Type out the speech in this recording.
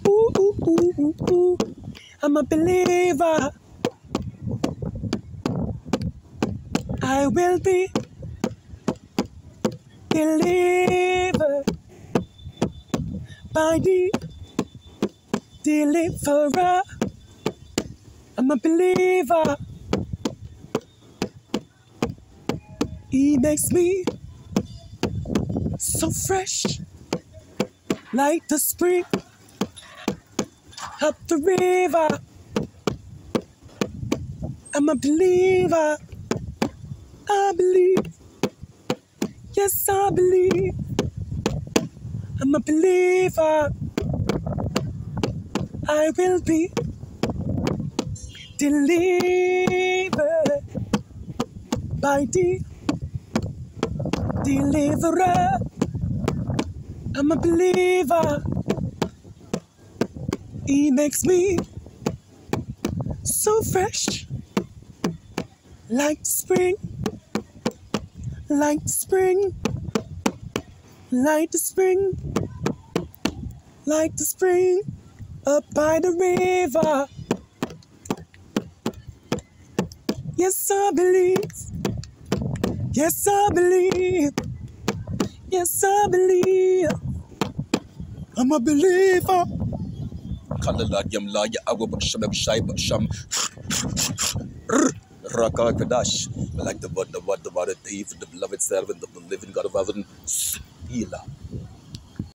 Ooh, ooh, ooh, ooh, ooh. I'm a believer. I will be delivered by the deliverer. I'm a believer. He makes me so fresh, like the spring up the river. I'm a believer. I believe. Yes, I believe. I'm a believer. I will be delivered by the deliverer. I'm a believer. He makes me so fresh, like spring, like spring, like the spring, like the spring up by the river. Yes, I believe. Yes, I believe. Yes, I believe. I'm a believer. Raka Kadash, like the word, the beloved servant of the living God of heaven, Selah.